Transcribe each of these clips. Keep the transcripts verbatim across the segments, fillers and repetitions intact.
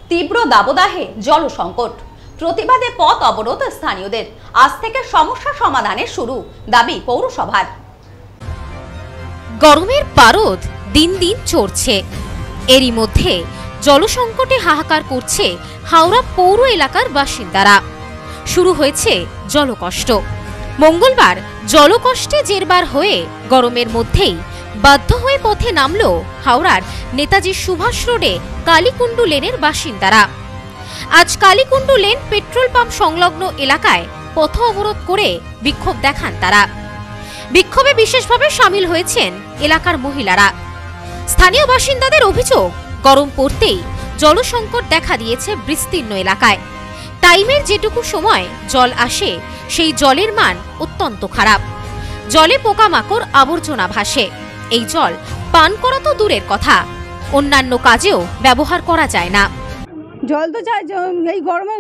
তীব্র দাবদাহে জল সংকট, প্রতিবাদে পথ অবরোধ স্থানীয়দের। আজ থেকে সমস্যা সমাধানের শুরু, দাবি পৌরসভার। গরমের পারদ দিন দিন চড়ছে, এরই মধ্যে জলসংকটে হাহাকার করছে হাওড়া পৌর এলাকার বাসিন্দারা। শুরু হয়েছে জলকষ্ট। মঙ্গলবার জলকষ্টে জেরবার হয়ে গরমের মধ্যেই বাধ্য হয়ে পথে নামল হাওড়ার নেতাজি সুভাষ রোডে কালীকুণ্ডু লেনের বাসিন্দারা। আজ কালীকুণ্ডু লেন পেট্রোল পাম্প সংলগ্ন এলাকায় পথ অবরোধ করে বিক্ষোভ দেখান তারা। বিক্ষোভে বিশেষভাবে সামিল হয়েছেন এলাকার মহিলারা। স্থানীয় বাসিন্দাদের অভিযোগ, গরম পড়তেই জলসংকট দেখা দিয়েছে বিস্তীর্ণ এলাকায়। টাইমের যেটুকু সময় জল আসে সেই জলের মান অত্যন্ত খারাপ। জলে পোকামাকড় আবর্জনা ভাসে। এই জল পান করা তো দূরের কথা, অন্যান্য কাজেও ব্যবহার করা যায় না। জল তো চাই, এই গরমে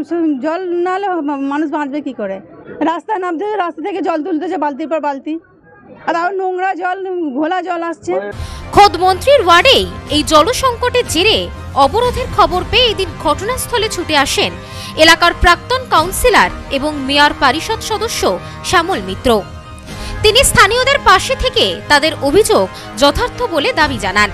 জল না হলে মানুষ বাঁচবে কি করে? রাস্তায় নামতে, রাস্তা থেকে জল তুলতেছে বালতির পর বালতি, আর আরো নোংরা জল, ঘোলা জল আসছে। খোদ মন্ত্রীর ওয়ার্ডেই এই জলসংকটের জেরে অবরোধের খবর পেয়ে এদিন ঘটনাস্থলে ছুটে আসেন এলাকার প্রাক্তন কাউন্সিলর এবং মেয়র পরিষদ সদস্য শ্যামল মিত্র। তিনি স্থানীয়দের পাশে থেকে তাদের অভিযোগ যথার্থ বলে দাবি জানান।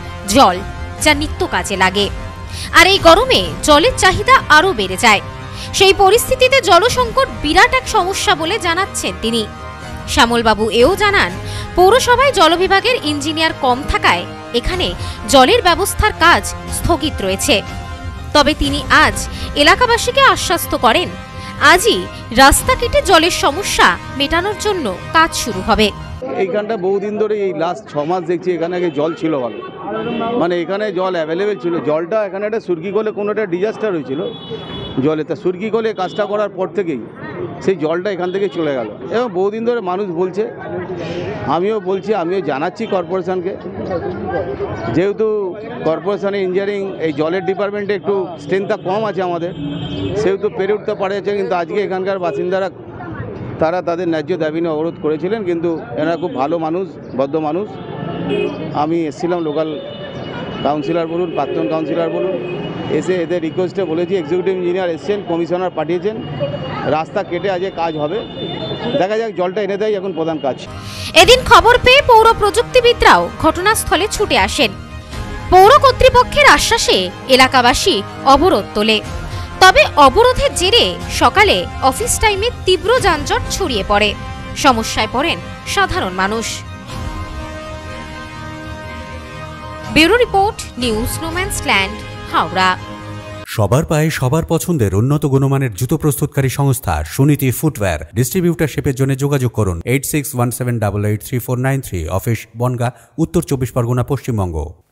জল যা নিত্য কাজে লাগে, আর এই গরমে জলের চাহিদা আরও বেড়ে যায়। সেই পরিস্থিতিতে জলসংকট বিরাট এক সমস্যা বলে জানাচ্ছেন তিনি। শ্যামলবাবু এও জানান, পৌরসভায় জল বিভাগের ইঞ্জিনিয়ার কম থাকায় এখানে জলের ব্যবস্থার কাজ স্থগিত রয়েছে। তবে তিনি আজ এলাকাবাসীকে আশ্বস্ত করেন, আজই রাস্তা কেটে জলের সমস্যা মেটানোর জন্য কাজ শুরু হবে। এইখানটা বহুদিন ধরে, এই লাস্ট ছ মাস দেখছি এখানে আগে জল ছিল ভালো, মানে এখানে জল অ্যাভেলেবেল ছিল। জলটা এখানে একটা সুরকি কলে কোনো একটা ডিজাস্টার হয়েছিল জলে, তা সুরকি কলে কাজটা করার পর থেকেই সেই জলটা এখান থেকে চলে গেল। এবং বহুদিন ধরে মানুষ বলছে, আমিও বলছি, আমিও জানাচ্ছি কর্পোরেশনকে, যেহেতু কর্পোরেশনে ইঞ্জিনিয়ারিং এই জলের ডিপার্টমেন্টে একটু স্ট্রেংথটা কম আছে আমাদের, সেহেতু পেরে উঠতে পারেছে। কিন্তু আজকে এখানকার বাসিন্দারা তারা তাদের ন্যায্য দাবি নিয়ে অবরোধ করেছিলেন, কিন্তু এনারা খুব ভালো মানুষ, ভদ্র মানুষ। আমি এসেছিলাম, লোকাল কাউন্সিলর বলুন, প্রাক্তন কাউন্সিলর বলুন, এসে এদের রিকোয়েস্টে বলেছি, এক্সিকিউটিভ ইঞ্জিনিয়ার এসছেন, কমিশনার পাঠিয়েছেন, রাস্তা কেটে আজ কাজ হবে। দেখা যাক, জলটা এনে দেয় এখন প্রধান কাজ। এদিন খবর পেয়ে পৌর প্রযুক্তিবিদরাও ঘটনাস্থলে ছুটে আসেন। পৌর কর্তৃপক্ষের আশ্বাসে এলাকাবাসী অবরোধ তোলে। তবে অবরোধের জেরে সকালে অফিস টাইমে তীব্র যানজট ছড়িয়ে পড়ে, সমস্যায় পড়েন সাধারণ মানুষ। Bureau report, news no man's land, Howrah. সবার পায়ে সবার পছন্দের উন্নত গুণমানের জুতো প্রস্তুতকারী সংস্থা সুনীতি ফুটওয়্যার। ডিস্ট্রিবিউটারশিপের জন্য যোগাযোগ করুন eight six one seven double eight three four nine three. Office Bongaon, উত্তর চব্বিশ পরগনা, পশ্চিমবঙ্গ।